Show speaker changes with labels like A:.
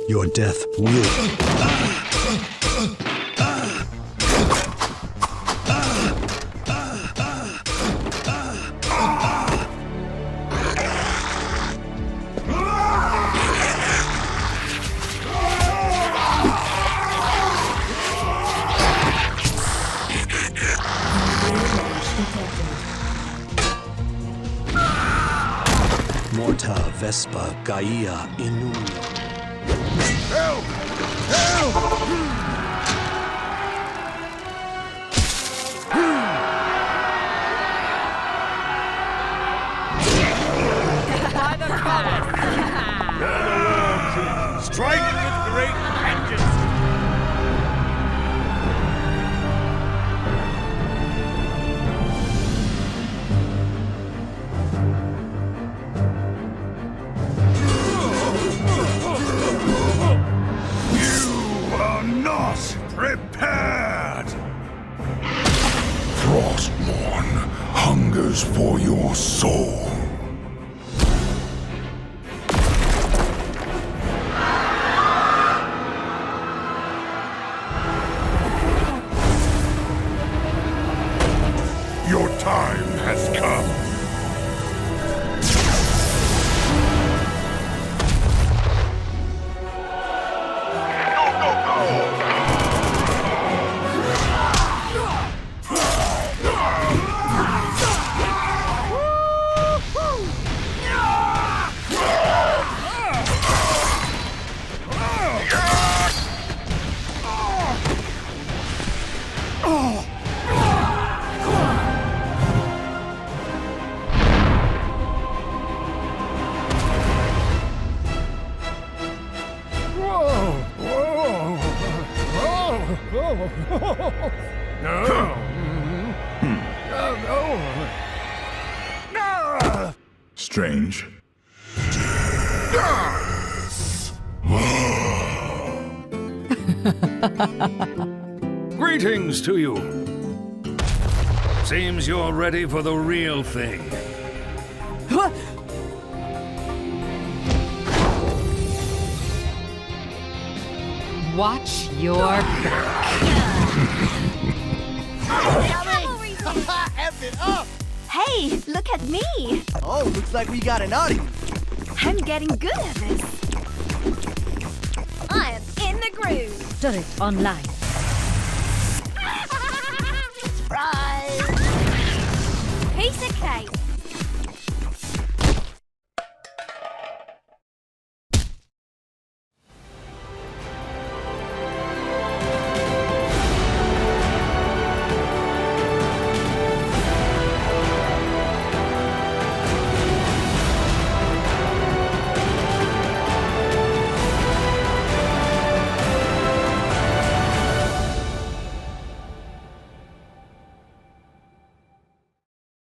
A: Your death will. Morta Vespa Gaia Inu.
B: Help! Help!
C: By the palace!
B: Strike with great vengeance! You are not prepared!
D: Frostmourne hungers for your soul. Your time has come. Strange.
B: Greetings to you. Seems you're ready for the real thing.
C: Watch your back.
E: F it up!
F: Hey, look at me!
E: Oh, looks like we got an audience.
F: I'm getting good at this. I am in the groove.
G: Turret online.
E: Surprise!
F: Piece of cake.